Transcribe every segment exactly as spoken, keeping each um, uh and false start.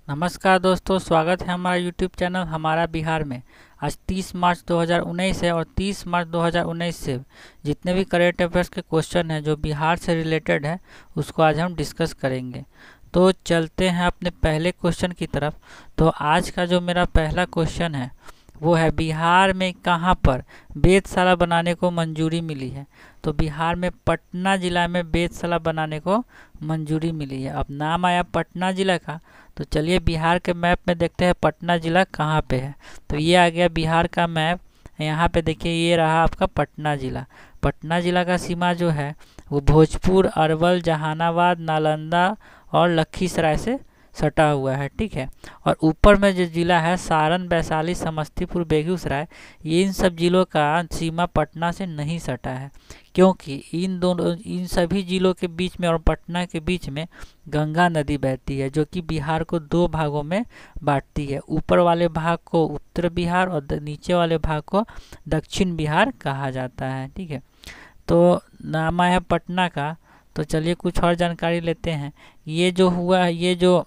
नमस्कार दोस्तों, स्वागत है हमारा यूट्यूब चैनल हमारा बिहार में। आज तीस मार्च दो हज़ार उन्नीस है और तीस मार्च दो हज़ार उन्नीस से जितने भी करेंट अफेयर्स के क्वेश्चन हैं जो बिहार से रिलेटेड है उसको आज हम डिस्कस करेंगे। तो चलते हैं अपने पहले क्वेश्चन की तरफ। तो आज का जो मेरा पहला क्वेश्चन है वो है, बिहार में कहाँ पर वेधशाला बनाने को मंजूरी मिली है। तो बिहार में पटना जिला में वेधशाला बनाने को मंजूरी मिली है। अब नाम आया पटना जिला का, तो चलिए बिहार के मैप में देखते हैं पटना जिला कहाँ पे है। तो ये आ गया बिहार का मैप। यहाँ पे देखिए, ये रहा आपका पटना जिला। पटना जिला का सीमा जो है वो भोजपुर, अरवल, जहानाबाद, नालंदा और लखीसराय से सटा हुआ है, ठीक है। और ऊपर में जो जिला है सारण, वैशाली, समस्तीपुर, बेगूसराय, ये इन सब जिलों का सीमा पटना से नहीं सटा है, क्योंकि इन दोनों इन सभी जिलों के बीच में और पटना के बीच में गंगा नदी बहती है, जो कि बिहार को दो भागों में बांटती है। ऊपर वाले भाग को उत्तर बिहार और नीचे वाले भाग को दक्षिण बिहार कहा जाता है, ठीक है। तो नाम है पटना का। तो चलिए कुछ और जानकारी लेते हैं। ये जो हुआ ये जो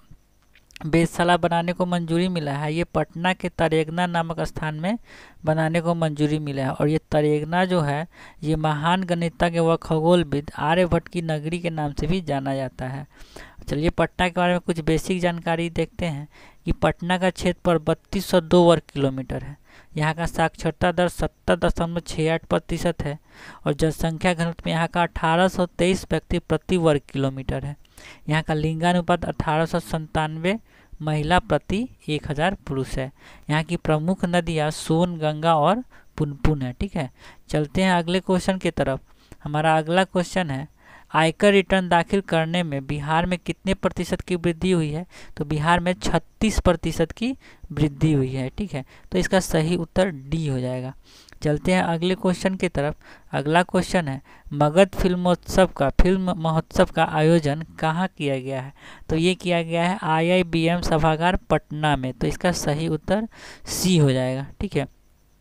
वेधशाला बनाने को मंजूरी मिला है, ये पटना के तरेगना नामक स्थान में बनाने को मंजूरी मिला है। और ये तरेगना जो है ये महान गणितज्ञ व खगोलविद आर्यभट्ट की नगरी के नाम से भी जाना जाता है। चलिए पटना के बारे में कुछ बेसिक जानकारी देखते हैं कि पटना का क्षेत्रफल बत्तीस सौ दो वर्ग किलोमीटर है। यहाँ का साक्षरता दर सत्तर दशमलव छः आठ प्रतिशत है और जनसंख्या घनत्व यहाँ का अठारह सौ तेईस व्यक्ति प्रति वर्ग किलोमीटर है। यहाँ का लिंगानुपात अठारह सौ संतानवे महिला प्रति एक हजार पुरुष है। यहाँ की प्रमुख नदियाँ सोन, गंगा और पुनपुन है, ठीक है। चलते हैं अगले क्वेश्चन की तरफ। हमारा अगला क्वेश्चन है, आयकर रिटर्न दाखिल करने में बिहार में कितने प्रतिशत की वृद्धि हुई है। तो बिहार में छत्तीस प्रतिशत की वृद्धि हुई है, ठीक है। तो इसका सही उत्तर डी हो जाएगा। चलते हैं अगले क्वेश्चन की तरफ। अगला क्वेश्चन है, मगध फिल्मोत्सव का फिल्म महोत्सव का आयोजन कहाँ किया गया है। तो ये किया गया है आई आई बी एम सभागार पटना में। तो इसका सही उत्तर सी हो जाएगा, ठीक है।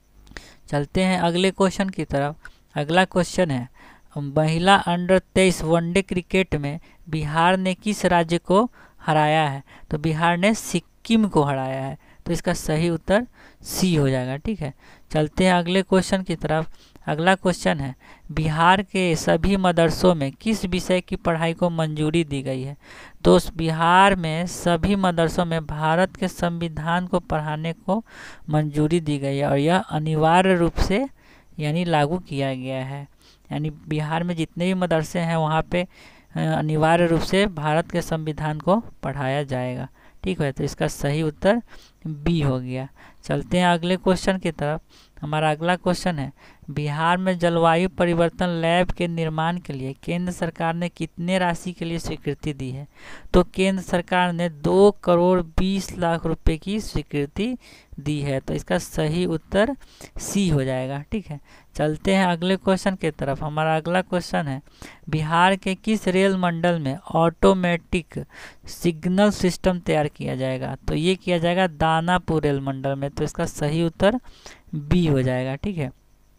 चलते हैं अगले क्वेश्चन की तरफ। अगला क्वेश्चन है, महिला अंडर तेईस वनडे क्रिकेट में बिहार ने किस राज्य को हराया है। तो बिहार ने सिक्किम को हराया है। तो इसका सही उत्तर सी हो जाएगा, ठीक है। चलते हैं अगले क्वेश्चन की तरफ। अगला क्वेश्चन है, बिहार के सभी मदरसों में किस विषय की पढ़ाई को मंजूरी दी गई है। तो बिहार में सभी मदरसों में भारत के संविधान को पढ़ाने को मंजूरी दी गई है और यह अनिवार्य रूप से यानी लागू किया गया है। यानी बिहार में जितने भी मदरसे हैं वहाँ पे अनिवार्य रूप से भारत के संविधान को पढ़ाया जाएगा, ठीक है। तो इसका सही उत्तर बी हो गया। चलते हैं अगले क्वेश्चन की तरफ। हमारा अगला क्वेश्चन है, बिहार में जलवायु परिवर्तन लैब के निर्माण के लिए केंद्र सरकार ने कितने राशि के लिए स्वीकृति दी है। तो केंद्र सरकार ने दो करोड़ बीस लाख रुपए की स्वीकृति दी है। तो इसका सही उत्तर सी हो जाएगा, ठीक है। चलते हैं अगले क्वेश्चन की तरफ। हमारा अगला क्वेश्चन है, बिहार के किस रेल मंडल में ऑटोमेटिक सिग्नल सिस्टम तैयार किया जाएगा। तो ये किया जाएगा दानापुर रेल मंडल में। तो इसका सही उत्तर बी हो जाएगा, ठीक है।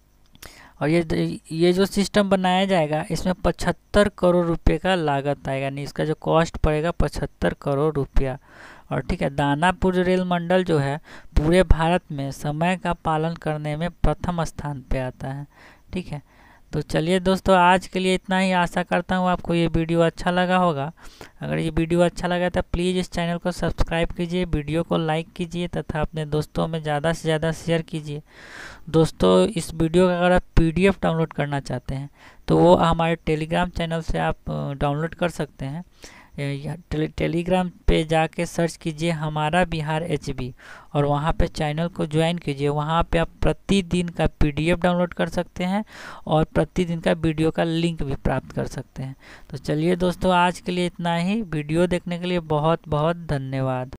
और ये ये जो सिस्टम बनाया जाएगा इसमें पचहत्तर करोड़ रुपए का लागत आएगा, यानी इसका जो कॉस्ट पड़ेगा पचहत्तर करोड़ रुपया। और ठीक है, दानापुर रेल मंडल जो है पूरे भारत में समय का पालन करने में प्रथम स्थान पे आता है, ठीक है। तो चलिए दोस्तों, आज के लिए इतना ही। आशा करता हूँ आपको ये वीडियो अच्छा लगा होगा। अगर ये वीडियो अच्छा लगा तो प्लीज़ इस चैनल को सब्सक्राइब कीजिए, वीडियो को लाइक कीजिए तथा अपने दोस्तों में ज़्यादा से ज़्यादा शेयर कीजिए। दोस्तों, इस वीडियो का अगर आप पी डी एफ डाउनलोड करना चाहते हैं तो वो हमारे टेलीग्राम चैनल से आप डाउनलोड कर सकते हैं। टे, टेलीग्राम पे जाके सर्च कीजिए हमारा बिहार एच बी और वहाँ पे चैनल को ज्वाइन कीजिए। वहाँ पे आप प्रतिदिन का पी डी एफ डाउनलोड कर सकते हैं और प्रतिदिन का वीडियो का लिंक भी प्राप्त कर सकते हैं। तो चलिए दोस्तों, आज के लिए इतना ही। वीडियो देखने के लिए बहुत बहुत धन्यवाद।